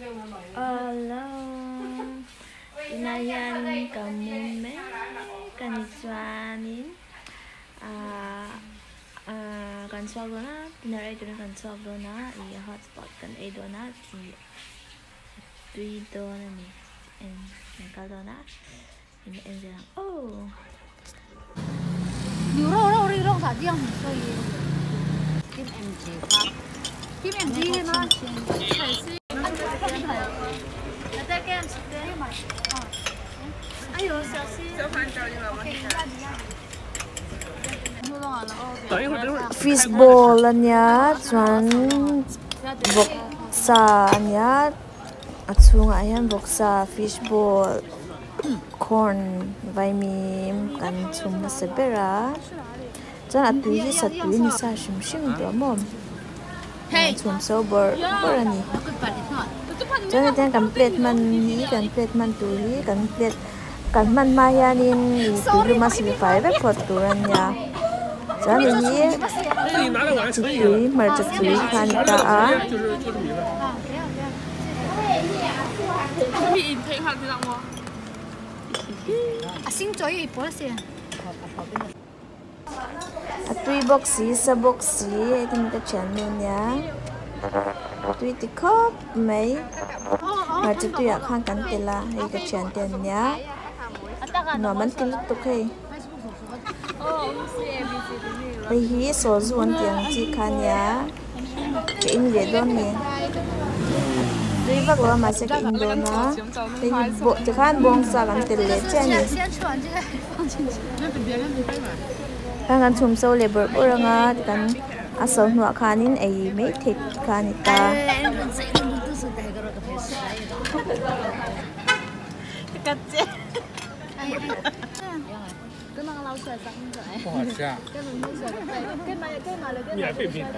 Hello, inayan kamume kanitsuanin kan swagona pinaray ito na kan swagona i hotspot kan edo na i tuido na ni en kaldo na in en oh 牛肉肉这个肉咋酱？所以 Kim em chỉ pháp. Kim em chi thế nó.哎呦，小心！ fishball anya chuan boksa anya achunga hian boksa fishball corn vaimim kan chum sebera chuan atui hi satui ni sa shim shim do mom chum so bor ani chuan ten kan plate man hi kan plate man tu hi kan plate kan man ma hianin tu ma simplify ve pot turanya chuan hi tui mar cha tui khan ta a 新左一波先。 tui boxi sa boxi tin ka channel nya tui ti khop mai mar cha tui khan kan tela hei ka channel nya no man til tu khei hi so zuan tiang chi khan ya ke in le don ni tui vak lo ma se ka in do na hei bo ti khan bong sa kan tel le cha ni 先吃完这个放进去。 kan chum so le bor boranga kan aso nuwa khanin ei me thit khanita 不好吃啊。免费品尝。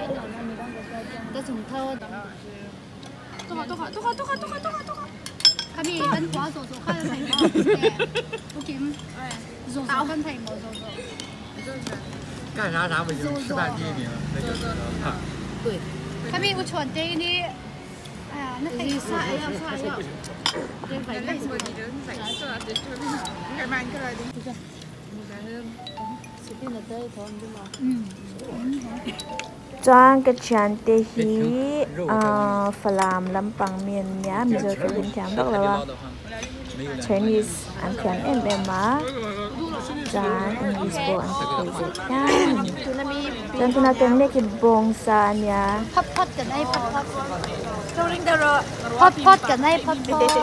他们跟瓜做做，看着挺好。不kim，做做跟挺冇做做。 干啥啥不行，吃饭第一名，那就是胖。对。 他们我传递你，哎呀，那可以刷呀刷呀。对，反正什么你人在这，就是开慢过来的。就是，你看那，随便的这一头，对吗？嗯。 chuan ka chan te hi falam lampang mien nya mi zo ka bin thiam dak lawa Chinese an thiam em a chuan English bo an ka thei ze chuan tuna teng le ki bong sa nya พัดพัดกันไอ้พัดพัดพัดพัดกันไอ้พัดพัด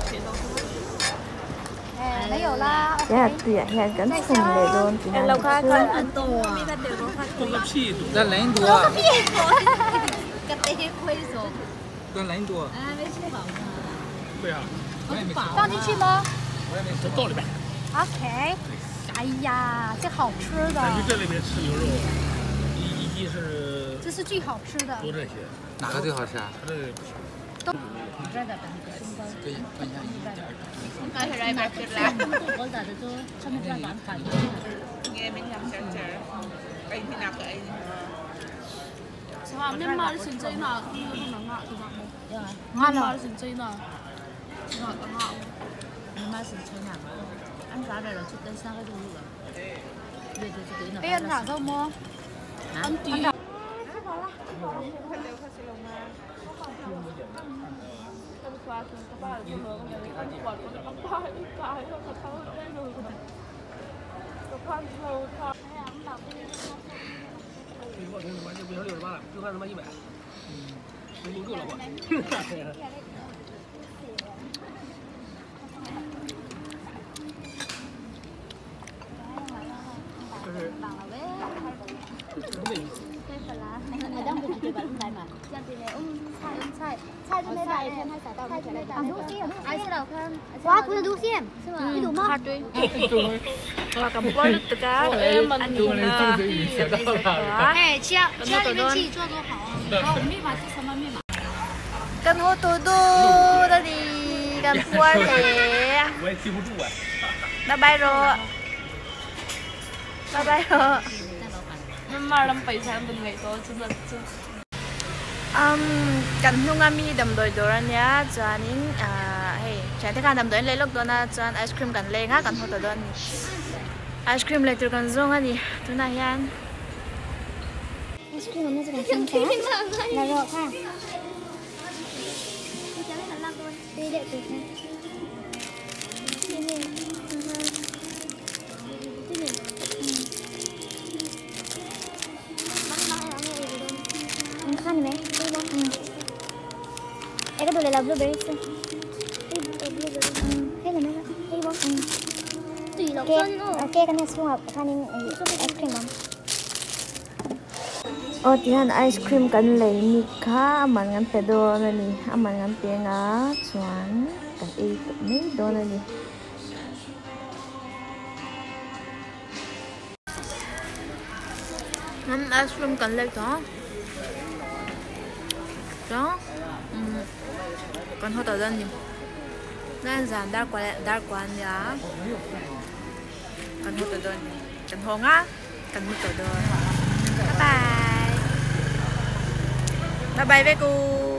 没有啦。 ya tu ya hian kan chung le don ti na lo kha kan an to 个屁多。跟人多。 个得亏手。 跟人多。 哎，没吃饱呢。 对啊。 放进去吗倒里边。 ？OK。哎呀，这好吃的。 咱去这里边吃牛肉，一地是这是最好吃的。 多这些， 哪个最好吃啊？ 它这个都。 可以分一下一点。 Ai hồi đây bạc thịt lá. Có giả được cho mình ra bán phải. Nghe mình làm chợ chợ. Anh thì nào cái. sao nên mà xin chơi nào không nó ngại thì ngại ngon mà rồi. xin chơi nào ngại có ngại Nhưng mà xin chơi nào. Ăn giá này là chút đến sang cái đồ nữa. Bây giờ chút đến là. Ê ăn thả đâu mua? ăn tí 我同志完就不要68了，就看他妈100，能够了吧？就是没意思。 Người đang bị cái vấn đề mà. Chẳng thì này菜就没买，菜就没买。đủ xiêm. Ai sẽ đầu không? Quá cũng đủ xiêm. Đi đủ không? wa kam pol tu ka em mình ani na 哎，家里面自己做多好啊。好，密码是什么密码？ kan ho tu du tadi kan puar le 我也记不住啊。 bye bye ro bye bye ro nhưng mà làm phải sang từng ngày đó chứ là chứ Kan hnunga mi damdoi dorania chuanin hei chate kan damdoi leilok dona chuan ice cream kan lenga kan hota don ice cream leitur kan zong ani tuna hian ice cream nó sẽ còn xinh xắn là rồi ha đi đệ tử ha khăn này em có đồ này là blueberry không? Thế là mấy cái bó tùy là con ok cái này xuống học khăn ice cream không? Tihan ice cream kan lei ni kha aman ngan pe do na ni aman ngan pe nga chuan kan ei tu ni do na ni ice cream kan lei to đó con hot ở dân nhỉ nên giảm đa quan giá con hot ở dân cần hồng á cần hot ở dân bye bye với cô